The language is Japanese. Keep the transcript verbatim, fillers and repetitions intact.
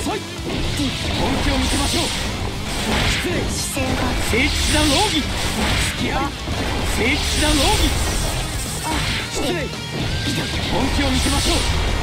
遅い。本気を見せましょう。失礼。 姿勢が聖地だ老義。付き合い。聖地だ老義。失礼。本気を見せましょう。